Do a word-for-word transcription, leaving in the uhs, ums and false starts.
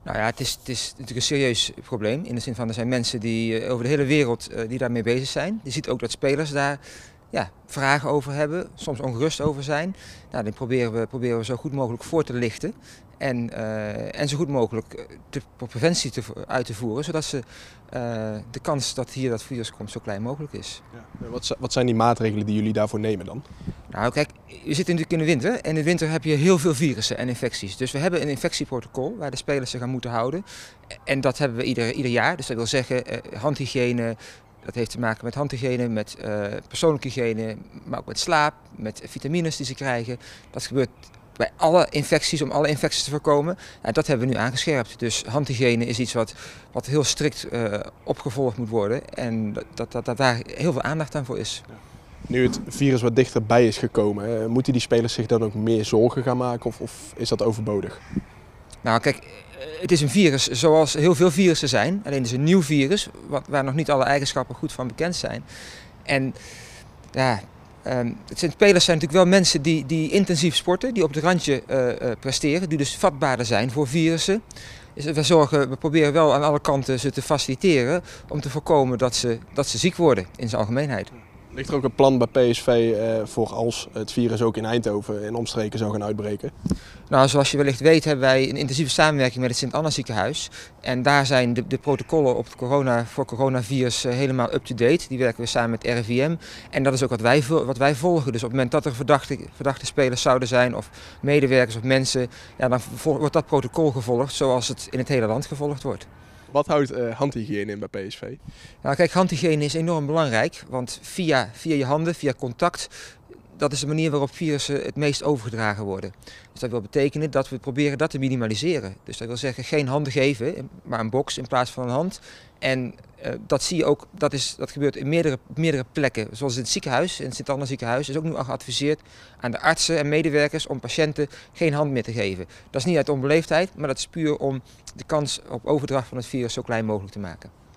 Nou ja, het is, het is natuurlijk een serieus probleem. In de zin van er zijn mensen die uh, over de hele wereld uh, die daarmee bezig zijn. Je ziet ook dat spelers daar ja, vragen over hebben, soms ongerust over zijn. Nou, die proberen we, proberen we zo goed mogelijk voor te lichten. En, uh, en zo goed mogelijk de preventie te, uit te voeren, zodat ze, uh, de kans dat hier dat virus komt zo klein mogelijk is. Ja. Wat, wat zijn die maatregelen die jullie daarvoor nemen dan? Nou kijk, je zit natuurlijk in de winter en in de winter heb je heel veel virussen en infecties. Dus we hebben een infectieprotocol waar de spelers zich aan moeten houden. En dat hebben we ieder, ieder jaar. Dus dat wil zeggen uh, handhygiëne, dat heeft te maken met handhygiëne, met uh, persoonlijke hygiëne, maar ook met slaap, met vitamines die ze krijgen. Dat gebeurt bij alle infecties, om alle infecties te voorkomen. En dat hebben we nu aangescherpt. Dus handhygiëne is iets wat, wat heel strikt uh, opgevolgd moet worden en dat, dat, dat daar heel veel aandacht aan voor is. Ja. Nu het virus wat dichterbij is gekomen, moeten die spelers zich dan ook meer zorgen gaan maken of, of is dat overbodig? Nou kijk, het is een virus zoals heel veel virussen zijn. Alleen het is een nieuw virus wat, waar nog niet alle eigenschappen goed van bekend zijn. En ja, um, het zijn, spelers zijn natuurlijk wel mensen die, die intensief sporten, die op het randje uh, uh, presteren, die dus vatbaarder zijn voor virussen. Dus we, zorgen, we proberen wel aan alle kanten ze te faciliteren om te voorkomen dat ze, dat ze ziek worden in zijn algemeenheid. Ligt er ook een plan bij P S V uh, voor als het virus ook in Eindhoven en omstreken zou gaan uitbreken? Nou, zoals je wellicht weet hebben wij een intensieve samenwerking met het Sint-Anna ziekenhuis. En daar zijn de, de protocollen op het corona, voor coronavirus uh, helemaal up-to-date. Die werken we samen met R I V M. En dat is ook wat wij, wat wij volgen. Dus op het moment dat er verdachte, verdachte spelers zouden zijn of medewerkers of mensen, ja, dan wordt dat protocol gevolgd zoals het in het hele land gevolgd wordt. Wat houdt uh, handhygiëne in bij P S V? Nou, kijk, handhygiëne is enorm belangrijk, want via, via je handen, via contact, dat is de manier waarop virussen het meest overgedragen worden. Dus dat wil betekenen dat we proberen dat te minimaliseren. Dus dat wil zeggen geen handen geven, maar een box in plaats van een hand. En uh, dat zie je ook, dat, is, dat gebeurt in meerdere, meerdere plekken. Zoals in het ziekenhuis, in het Sint-Anna ziekenhuis, is ook nu al geadviseerd aan de artsen en medewerkers om patiënten geen hand meer te geven. Dat is niet uit onbeleefdheid, maar dat is puur om de kans op overdracht van het virus zo klein mogelijk te maken.